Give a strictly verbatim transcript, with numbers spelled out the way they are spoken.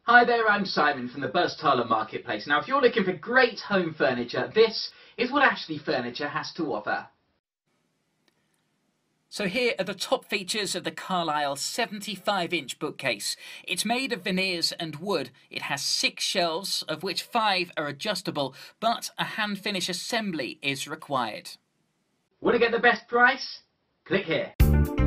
Hi there, I'm Simon from the Buzztala Marketplace. Now if you're looking for great home furniture, this is what Ashley Furniture has to offer. So here are the top features of the Carlyle seventy-five inch bookcase. It's made of veneers and wood. It has six shelves, of which five are adjustable, but a hand finish assembly is required. Want to get the best price? Click here.